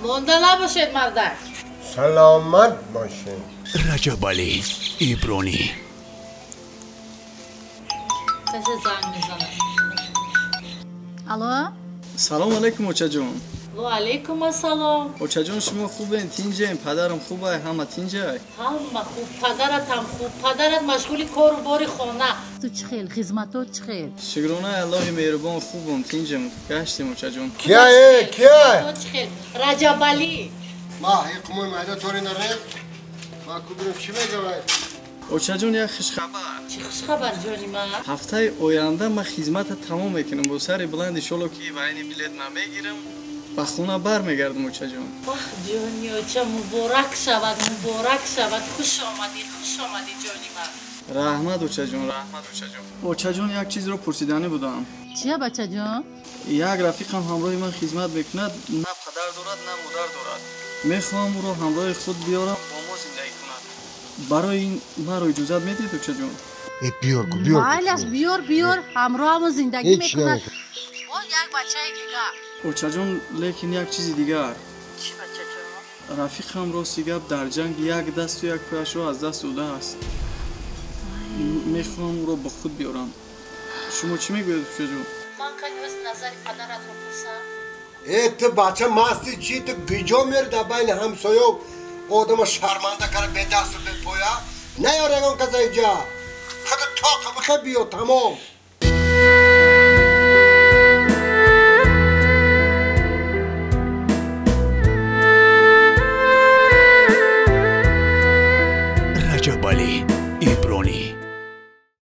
مونده نباشید مردک. سلامت باشین. رجب علی ایبرانی. کسی زنگ میزنه. الو. سلام علیکم اوچا جون. و علیکم السلام. اوچا جون شما خوبین؟ تینجین؟ پدرم خوبه؟ همه تینجای؟ همه خوب. پدرت هم خوب. پدرت مشغول کار و بار خانه. تو چه خیل خدمتات چه خیل؟ شکرانه الله مهربان خوبم تینجم گشتیم اوچا جون. کیه؟ رجب علی. ما هی قموی مهده طوری نره؟ ما کبریم چی بگوی؟ اوچا جون یک خوش خبر. چی خوش خبر جانی من؟ هفته آینده من خدمت تمام میکنم با سر بلند شلو که و این بلیت نمیگیرم به خونه برمیگردم اوچا جون. جانی اوچا مبارک شود خوش آمدی جانی من. رحمت اوچا جون رحمت اوچا جون. اوچا جون یک چیز رو پرسیدنی بودم. چیه بچه جان؟ یک رفیقم همراه من خدمت بکند نه پدر دارد نه مادر دارد. میخوام او را همراه خود بیارم با ما زندگی کند. برای این مرا اجازت میدید اوچا جون؟ بیار مالش بیار همراه همون زندگی میکند. نه. او یک بچه دیگه. اوچا جون لیکن یک چیز دیگر. چی بچه جان؟ رفیقم راستی گپ در جنگ یک دست و یک پایش را از دست داده است. میخوام او را با خود بیارم. شما چی میگوید اوچا جون؟ من کنی از نظر پدرت رو پرسم. تو بچه مستی چی تو گیجا میری در بین همسایه و آدم شرمنده کرده به دست و به پایا نیاره اون کسی اینجا خدا تا بخواه بیا تمام